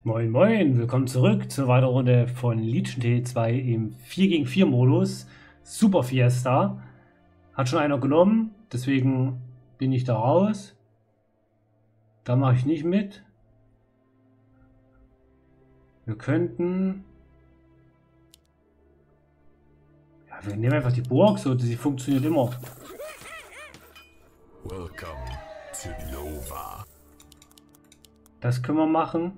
Moin Moin, willkommen zurück zur weiteren Runde von Legion T2 im 4 gegen 4 Modus. Super Fiesta. Hat schon einer genommen, deswegen bin ich da raus. Da mache ich nicht mit. Wir könnten... Ja, wir nehmen einfach die Burg, so, sie funktioniert immer. Welcome to Nova. Das können wir machen.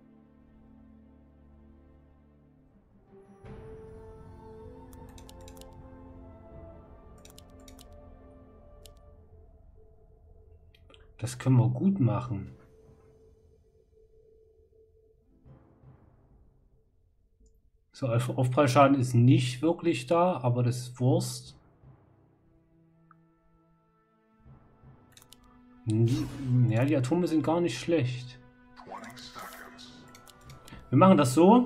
Das können wir gut machen. So, Aufpreisschaden ist nicht wirklich da, aber das ist Wurst. Ja, die Atome sind gar nicht schlecht. Wir machen das so.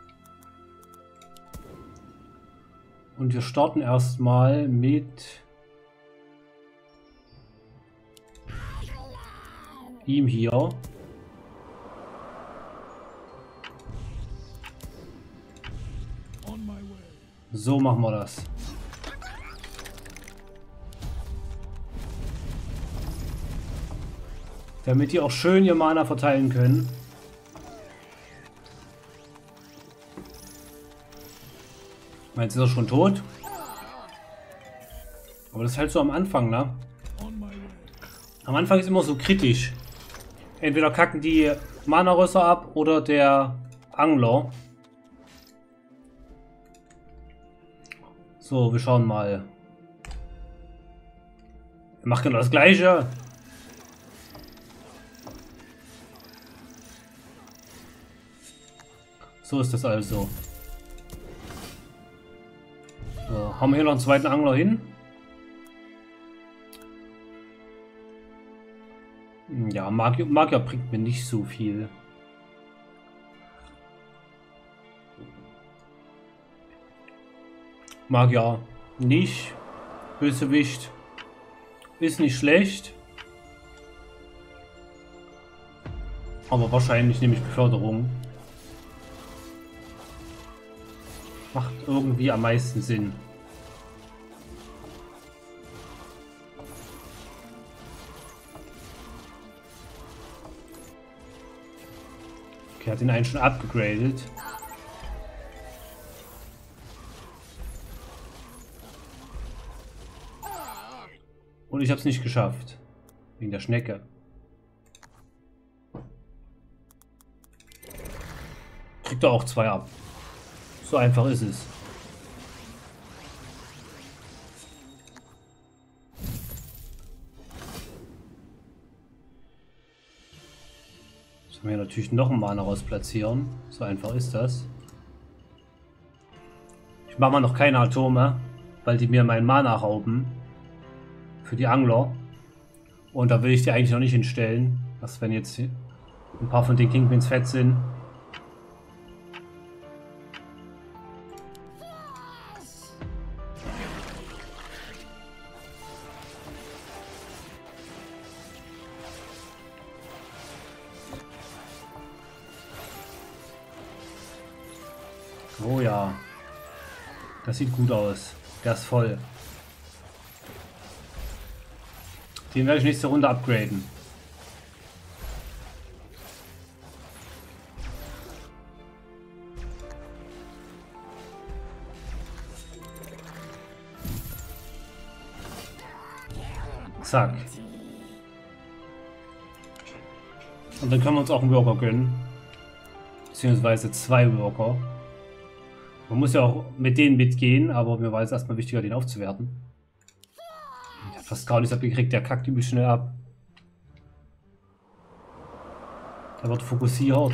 Und wir starten erstmal mit ihm hier. So machen wir das. Damit die auch schön ihr Mana verteilen können. Meinst du, ist er schon tot? Aber das ist halt so am Anfang, ne? Am Anfang ist immer so kritisch. Entweder kacken die Mana-Rösser ab oder der Angler. So, wir schauen mal. Wir machen genau das Gleiche. So ist das also. So, haben wir hier noch einen zweiten Angler hin? Ja, Magier bringt mir nicht so viel. Magier nicht. Bösewicht ist nicht schlecht. Aber wahrscheinlich nehme ich Beförderung. Macht irgendwie am meisten Sinn. Okay, hat den einen schon abgegradet. Und ich habe es nicht geschafft. Wegen der Schnecke. Kriegt er auch 2 ab. So einfach ist es. Jetzt können wir natürlich noch einen Mana raus platzieren. So einfach ist das. Ich mache mal noch keine Atome, weil die mir meinen Mana rauben. Für die Angler. Und da will ich die eigentlich noch nicht hinstellen. Was, wenn jetzt ein paar von den Kingpins fett sind. Oh ja. Das sieht gut aus. Der ist voll. Den werde ich nächste Runde upgraden. Zack. Und dann können wir uns auch einen Worker gönnen. Beziehungsweise 2 Worker. Man muss ja auch mit denen mitgehen, aber mir war es erstmal wichtiger, den aufzuwerten. Ich habe fast gar nichts abgekriegt, der kackt übel schnell ab. Der wird fokussiert.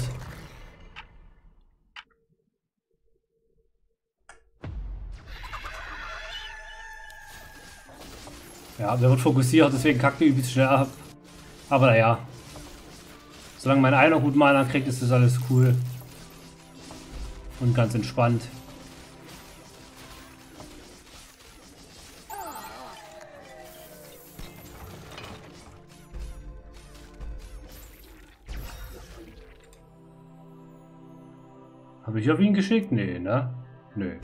Ja, der wird fokussiert, deswegen kackt er übel schnell ab. Aber naja. Solange mein einer gut Mana kriegt, ist das alles cool. Und ganz entspannt. Habe ich auf ihn geschickt? Nee, ne? Nö.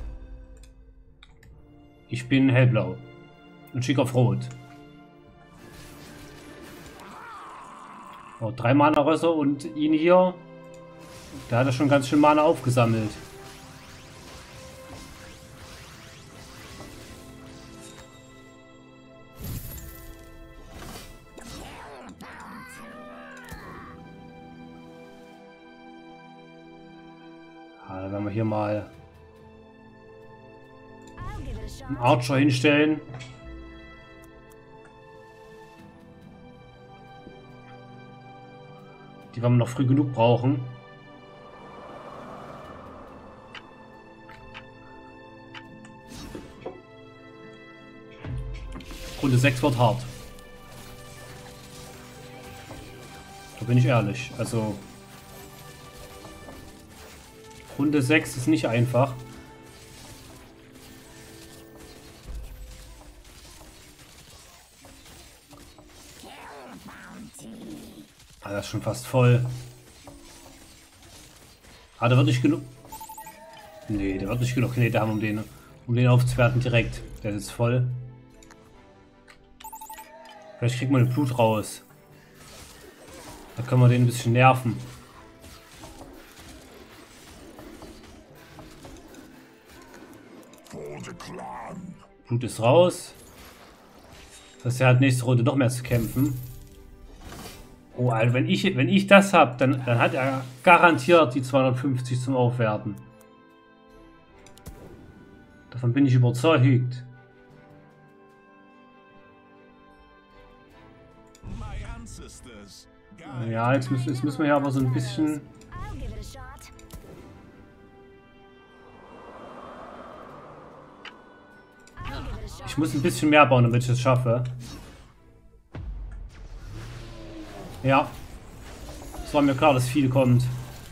Ich bin hellblau. Und schick auf rot. Oh, 3 Mana-Rösser und ihn hier. Da hat er schon ganz schön Mana aufgesammelt. Dann werden wir hier mal einen Archer hinstellen. Die werden wir noch früh genug brauchen. Runde 6 wird hart. Da bin ich ehrlich. Also Runde 6 ist nicht einfach. Ah, das ist schon fast voll. Ah, da wird nicht genug. Nee, der wird nicht genug Knete haben, um den aufzuwerten direkt. Der ist jetzt voll. Vielleicht kriegt man den Blut raus. Da können wir den ein bisschen nerven. Blut ist raus. Das heißt, er hat nächste Runde noch mehr zu kämpfen. Oh, Alter, wenn ich das habe, dann hat er garantiert die 250 zum Aufwerten. Davon bin ich überzeugt. Ja, jetzt müssen wir ja aber so ein bisschen... Ich muss ein bisschen mehr bauen, damit ich es schaffe. Ja. Es war mir klar, dass viel kommt.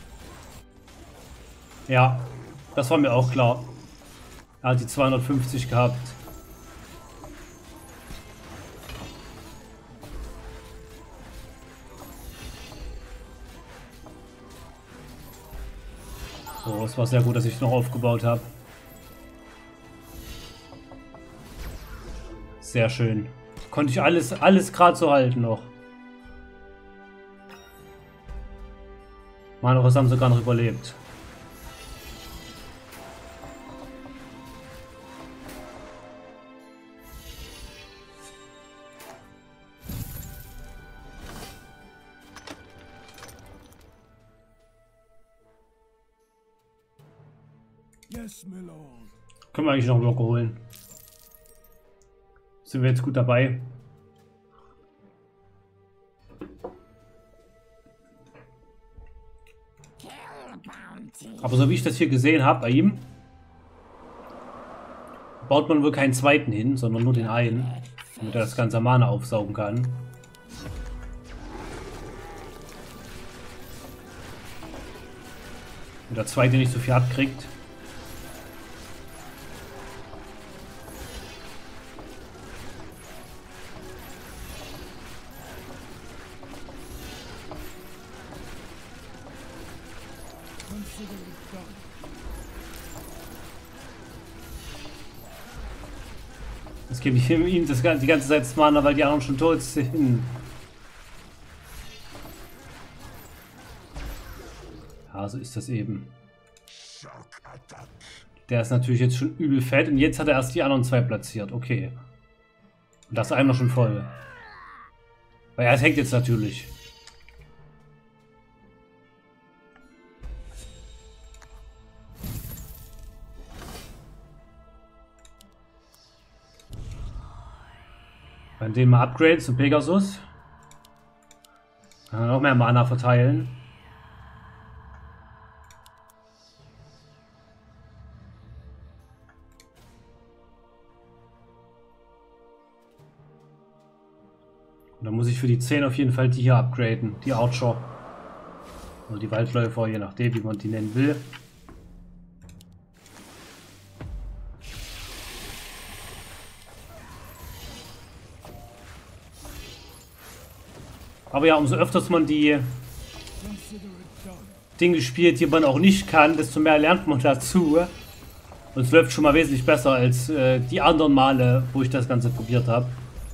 Ja. Das war mir auch klar. Er hat die 250 gehabt. So, es war sehr gut, dass ich noch aufgebaut habe. Sehr schön. Konnte ich alles gerade so halten noch. Meine Rösser haben sogar noch überlebt. Yes, my lord. Können wir eigentlich noch Blöcke holen. Sind wir jetzt gut dabei? Aber so wie ich das hier gesehen habe bei ihm, baut man wohl keinen zweiten hin, sondern nur den einen, damit er das ganze Mana aufsaugen kann. Und der zweite nicht so viel abkriegt. Das gebe ich ihm die ganze Zeit das Mana, weil die anderen schon tot sind. Ja, so ist das eben. Der ist natürlich jetzt schon übel fett und jetzt hat er erst die anderen 2 platziert. Okay. Und das ist einer schon voll. Weil er hängt jetzt natürlich. Dann den mal upgraden zum Pegasus. Noch mehr Mana verteilen. Und dann muss ich für die 10 auf jeden Fall die hier upgraden. Die Archer. Oder die Waldläufer, je nachdem, wie man die nennen will. Aber ja, umso öfters man die Dinge spielt, die man auch nicht kann, desto mehr lernt man dazu. Und es läuft schon mal wesentlich besser als die anderen Male, wo ich das Ganze probiert habe.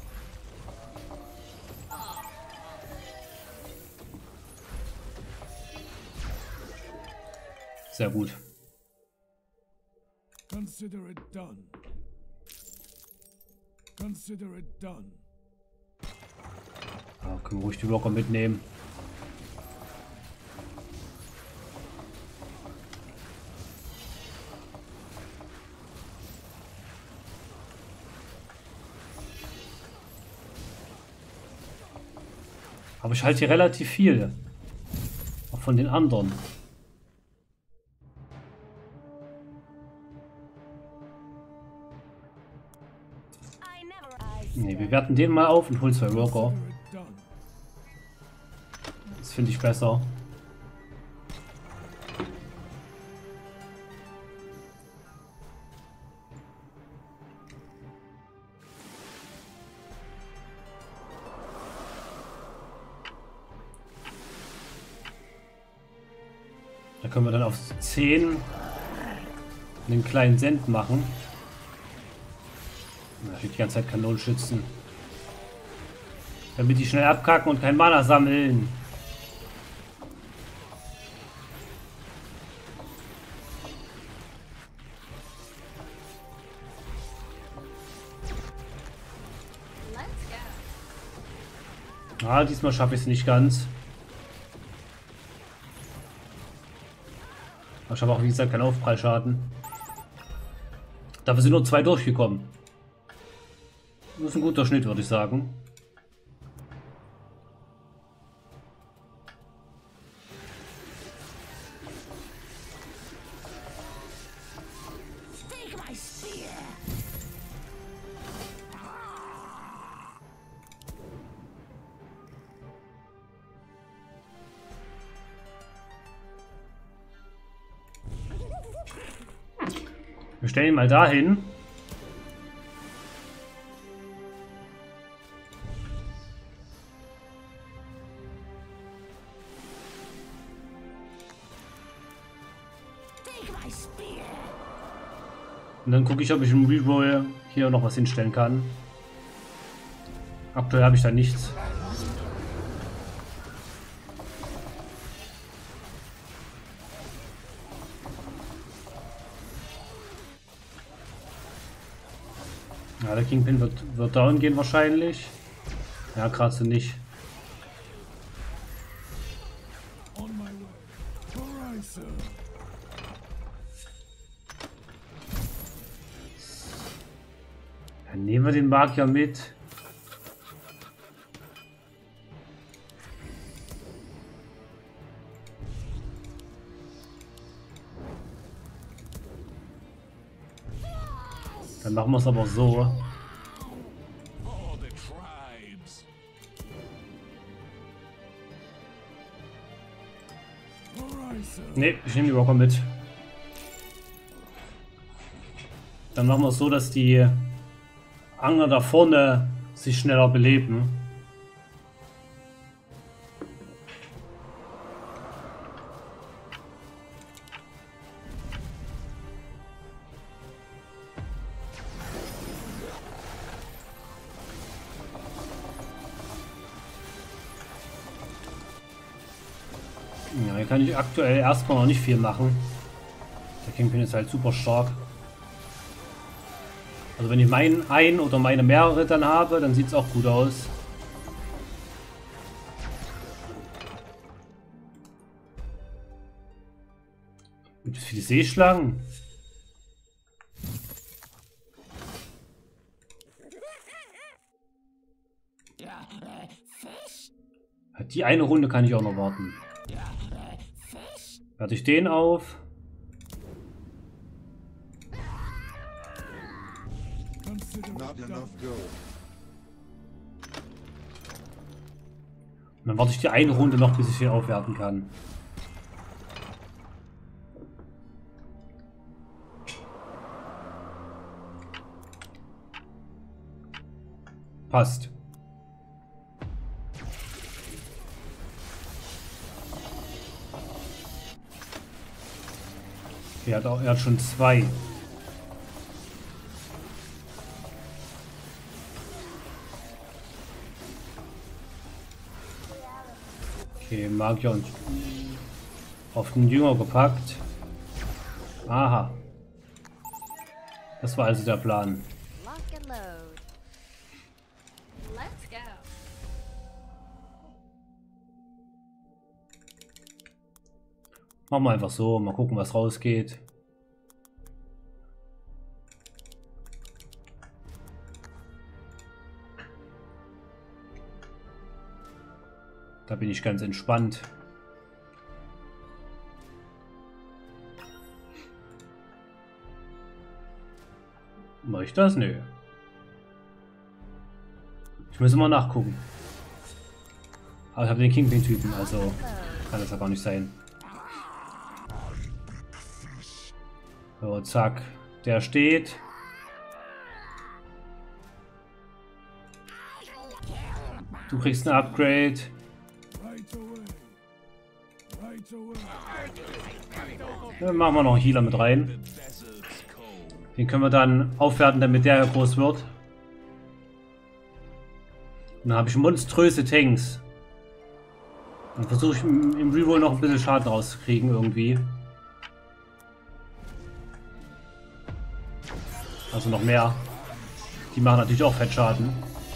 Sehr gut. Consider it done. Consider it done. Ja, können wir ruhig die Worker mitnehmen. Aber ich halte hier relativ viel. Auch von den anderen. Ne, wir werten den mal auf und holen 2 Worker. Das finde ich besser. Da können wir dann auf 10 einen kleinen Send machen. Da steht die ganze Zeit Kanonenschützen. Damit die schnell abkacken und kein Mana sammeln. Ah, diesmal schaffe ich es nicht ganz. Aber ich habe auch, wie gesagt, keinen Aufprallschaden. Dafür sind nur 2 durchgekommen. Das ist ein guter Schnitt, würde ich sagen. Wir stellen ihn mal dahin. Und dann gucke ich, ob ich im Reroll hier noch was hinstellen kann. Aktuell habe ich da nichts. Ja, der Kingpin wird down gehen wahrscheinlich. Ja, gerade so nicht. Dann nehmen wir den Magier mit. Dann machen wir es aber so. Ne, ich nehme die Walker mit. Dann machen wir es so, dass die Angler da vorne sich schneller beleben. Ja, hier kann ich aktuell erstmal noch nicht viel machen. Der Kingpin ist halt super stark. Also wenn ich meinen ein oder meine mehrere dann habe, dann sieht es auch gut aus. Gibt es viele Seeschlangen? Die eine Runde kann ich auch noch warten. Warte ich den auf. Und dann warte ich die eine Runde noch, bis ich ihn aufwerten kann. Passt. Er hat schon 2. Okay, Magier und auf den Jünger gepackt. Aha. Das war also der Plan. Lock and load. Let's go. Machen wir einfach so, mal gucken, was rausgeht. Da bin ich ganz entspannt. Mache ich das? Nö. Ich muss immer nachgucken. Aber ich habe den Kingpin-Typen, also kann das ja gar nicht sein. So, zack. Der steht. Du kriegst ein Upgrade. Right away. Right away. Dann machen wir noch einen Healer mit rein. Den können wir dann aufwerten, damit der groß wird. Und dann habe ich monströse Tanks. Dann versuche ich im Reroll noch ein bisschen Schaden rauszukriegen irgendwie. Also noch mehr. Die machen natürlich auch Fettschaden.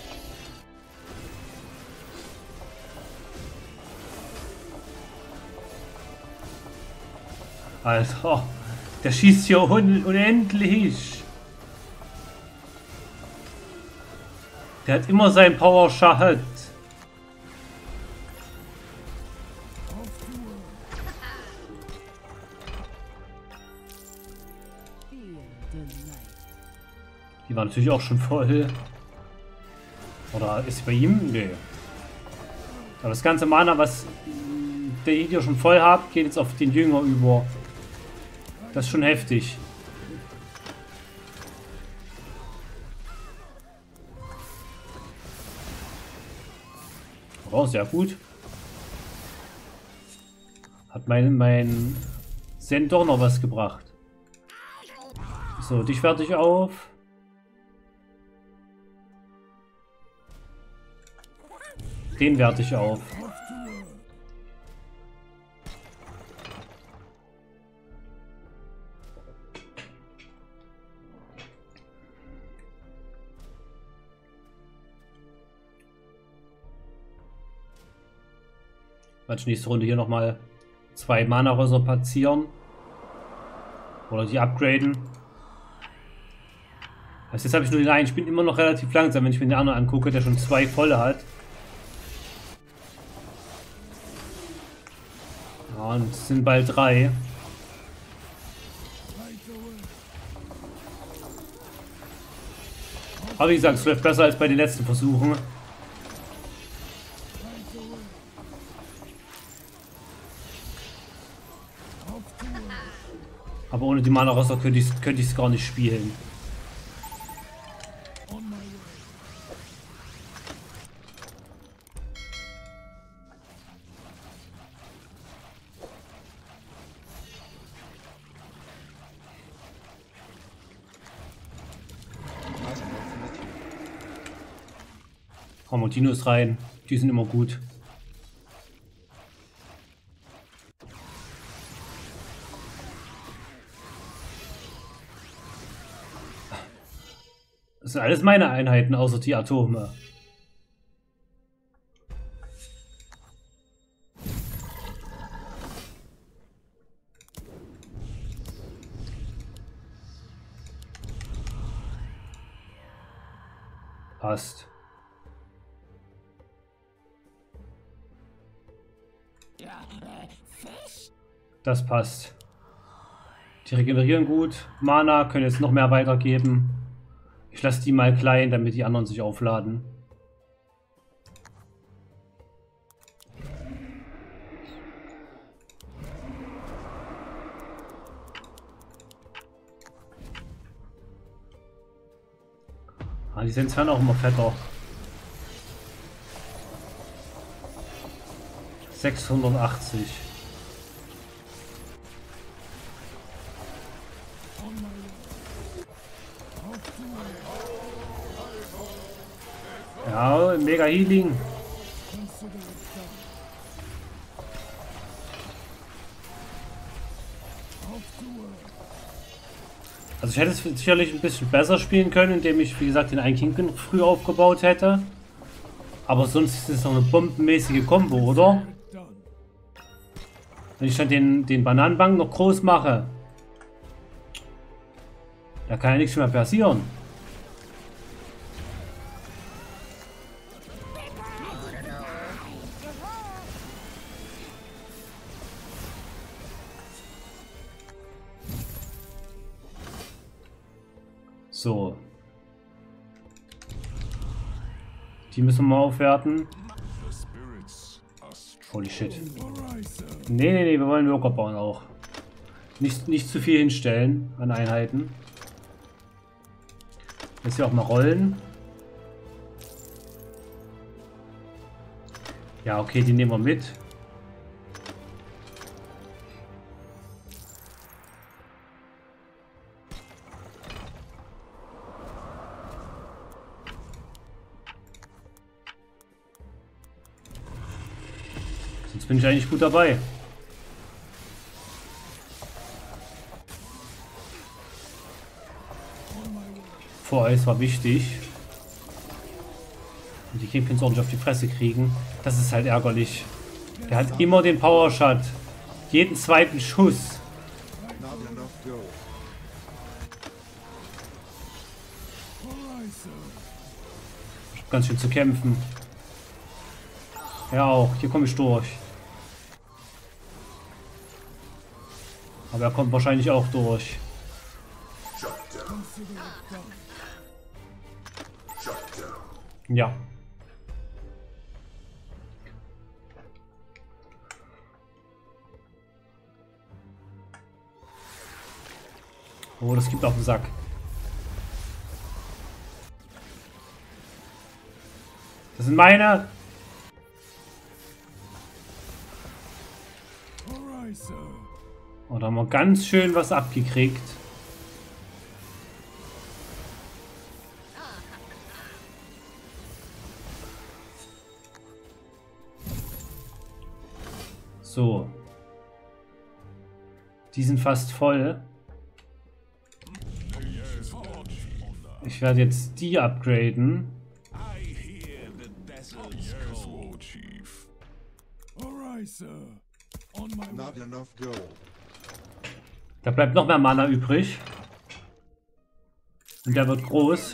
Alter, der schießt hier unendlich. Der hat immer seinen Power-Shot. Off to work. Die war natürlich auch schon voll. Oder ist sie bei ihm? Nee. Aber das ganze Mana, was der hier schon voll hat, geht jetzt auf den Jünger über. Das ist schon heftig. Oh, sehr gut. Hat mein Zen doch noch was gebracht. So, dich werte ich auf. Den werte ich auf. Off to work. Werde ich nächste Runde hier nochmal 2 Mana-Rösser platzieren. Oder die upgraden. Also jetzt habe ich nur den einen. Ich bin immer noch relativ langsam, wenn ich mir den anderen angucke, der schon 2 volle hat. Ja, und es sind bald 3. Right away. Aber wie gesagt, es läuft besser als bei den letzten Versuchen. Right away. Off to work. Aber ohne die Mana-Rösser könnte ich es gar nicht spielen. On my way. Hauen wir Dinos rein. Die sind immer gut. Das sind alles meine Einheiten, außer die Atome. Passt. Das passt. Die regenerieren gut. Mana können jetzt noch mehr weitergeben. Ich lasse die mal klein, damit die anderen sich aufladen. Ah, die sind auch immer fetter. 680. On my way. Off to war. Ja, mega Healing. Consider it done. Off to war. Also ich hätte es sicherlich ein bisschen besser spielen können, indem ich, wie gesagt, den einen Kingpin früh aufgebaut hätte. Aber sonst ist es doch eine bombenmäßige Combo, oder? It done. Wenn ich dann den Bananenbank noch groß mache, da kann ja nichts mehr passieren. So. Die müssen wir mal aufwerten. The spirits are strong. Holy shit. Alright, sir. Nee, wir wollen Worker bauen auch. Nicht zu viel hinstellen an Einheiten. Jetzt hier auch mal rollen. Ja, okay, die nehmen wir mit. Sonst bin ich eigentlich gut dabei. Vor Eis war wichtig. Und die Kingpins ordentlich auf die Fresse kriegen. Das ist halt ärgerlich. Der hat immer den Power Shot. Jeden zweiten Schuss. Not enough gold. Alright, sir. Ich hab ganz schön zu kämpfen. Ja auch. Hier komme ich durch. Aber er kommt wahrscheinlich auch durch. Consider it done. Ja. Oh, das gibt auf den Sack. Das sind meine. Alright, sir. Oh, da haben wir ganz schön was abgekriegt. So. Die sind fast voll. Ich werde jetzt die upgraden. I hear the desert's cold. Chief. Alright, sir. On my way. Not enough gold. Da bleibt noch mehr Mana übrig. Und der wird groß.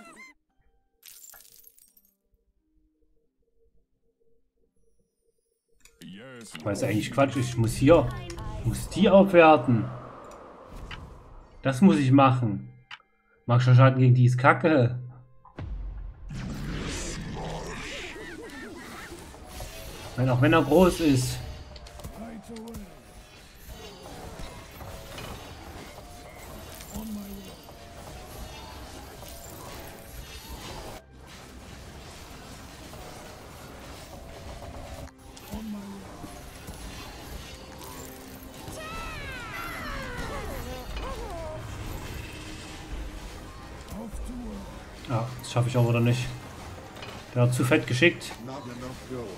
Yes, Ich weiß eigentlich Quatsch. Ich muss die aufwerten. Das muss ich machen. Magischer Schaden gegen die ist kacke. Auch wenn er groß ist. Right away. On my way. On my way. Off to war. Ja, das schaffe ich auch oder nicht. Der hat zu fett geschickt. Not enough gold.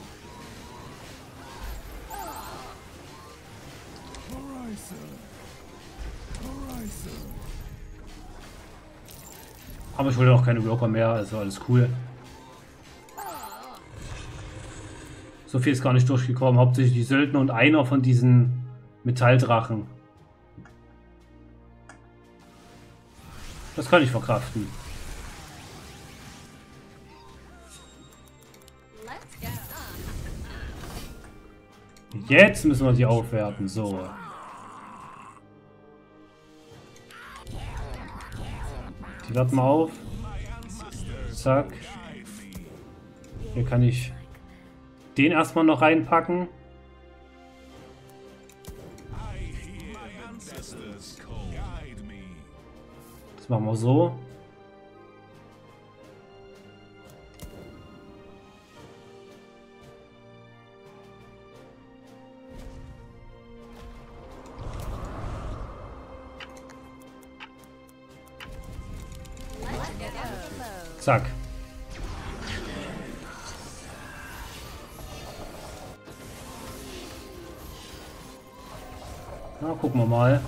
Alright, sir. Alright, sir. Aber ich hole auch keine Worker mehr, also alles cool. So viel ist gar nicht durchgekommen. Hauptsächlich die Söldner und einer von diesen Metalldrachen. Das kann ich verkraften. Let's go. Jetzt müssen wir die aufwerten. So. Die werten wir auf. Zack. Hier kann ich den erstmal noch reinpacken. ancestors cold. Guide me. Das machen wir so. Zack. Na, gucken wir mal.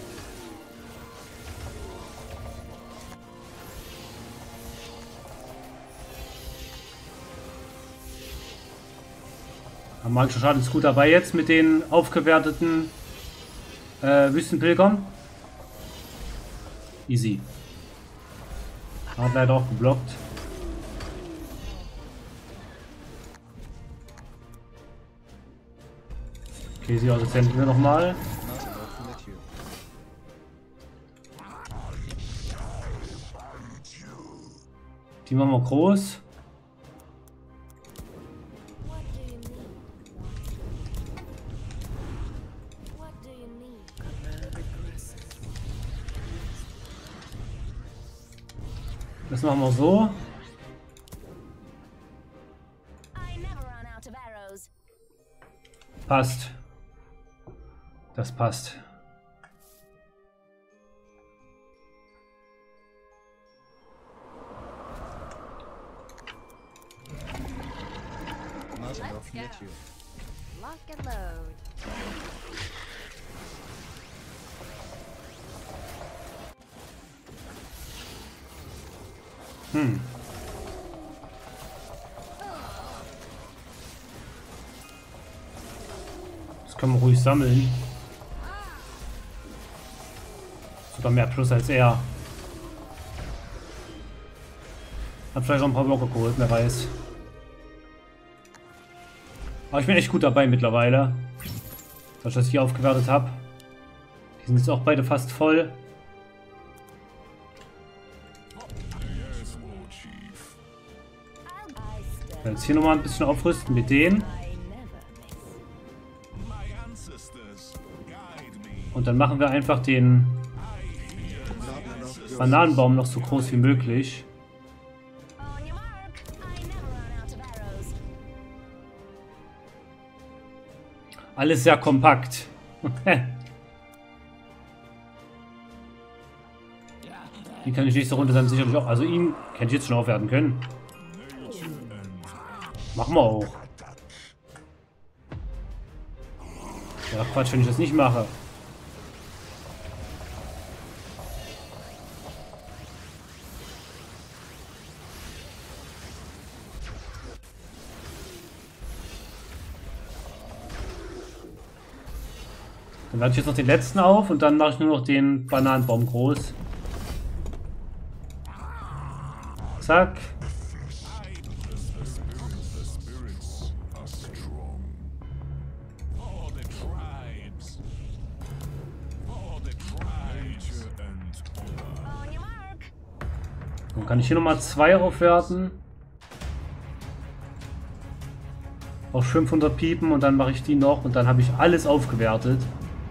Magischer Schaden ist gut dabei jetzt mit den aufgewerteten Wüstenpilgern. Easy. Hat leider auch geblockt. Okay, sie assistenten wir nochmal. Die machen wir groß. Das machen wir so. Passt. Das passt. Let's go. Lock and load. Das können wir ruhig sammeln. Sogar mehr Plus als er. Hat vielleicht auch ein paar Blocker geholt, wer weiß. Aber ich bin echt gut dabei mittlerweile. Dass ich das hier aufgewertet habe. Die sind jetzt auch beide fast voll. Jetzt hier nochmal ein bisschen aufrüsten mit denen. Und dann machen wir einfach den Bananenbaum noch so groß wie möglich. Alles sehr kompakt. Die kann ich nächste Runde dann sicherlich auch. Also ihn hätte ich jetzt schon aufwerten können. Machen wir auch. Ja, Quatsch, wenn ich das nicht mache. Dann lade ich jetzt noch den letzten auf und dann mache ich nur noch den Bananenbaum groß. Zack. Dann kann ich hier nochmal 2 aufwerten. Auf 500 Piepen und dann mache ich die noch und dann habe ich alles aufgewertet.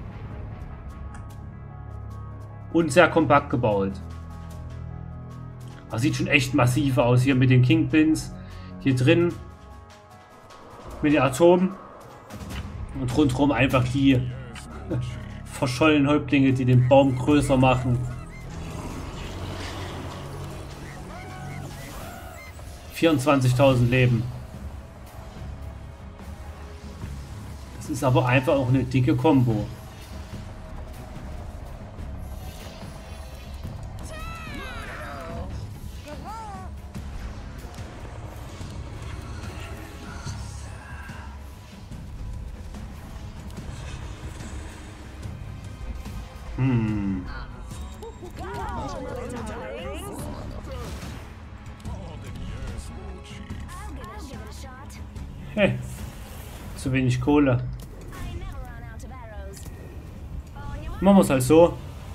Und sehr kompakt gebaut. Das sieht schon echt massiv aus hier mit den Kingpins. Hier drin. Mit den Atomen. Und rundherum einfach die verschollenen Häuptlinge, die den Baum größer machen. 24.000 Leben. Das ist aber einfach auch eine dicke Kombo. Hey, zu wenig Kohle. Machen wir es halt so.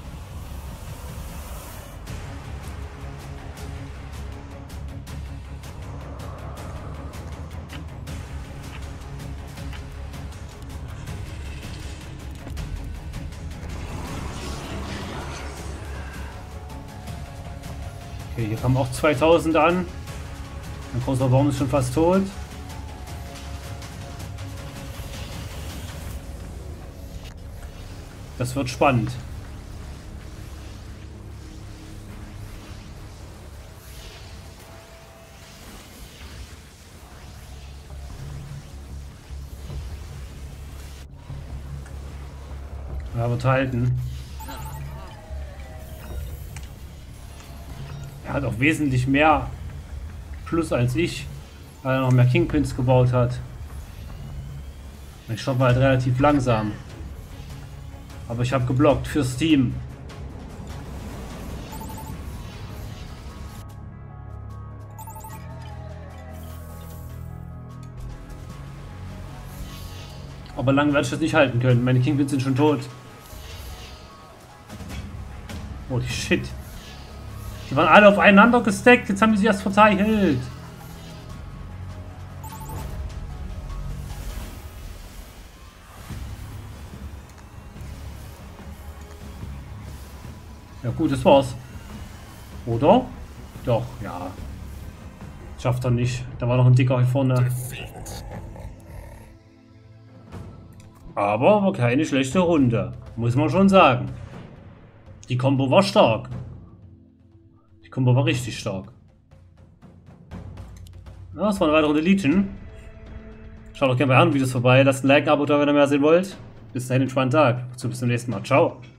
Okay, hier kommen auch 2000 an. Ein großer Baum ist schon fast tot. Das wird spannend. wird halten. Er hat auch wesentlich mehr Plus als ich, weil er noch mehr Kingpins gebaut hat. Ich war halt relativ langsam. Aber ich habe geblockt fürs Team. Aber lange werde ich das nicht halten können. Meine Kingpins sind schon tot. Holy shit. Die waren alle aufeinander gestackt. Jetzt haben die sich erst verteilt. Ja gut, das war's. Oder? Doch, ja. Schafft er nicht. Da war noch ein Dicker hier vorne. Aber war keine schlechte Runde. Muss man schon sagen. Die Combo war stark. Die Combo war richtig stark. Ja, das war eine weitere Legion. Schaut doch gerne bei anderen Videos vorbei. Lasst ein Like, ein Abo da, wenn ihr mehr sehen wollt. Bis dahin, einen spannenden Tag. Bis zum nächsten Mal. Ciao.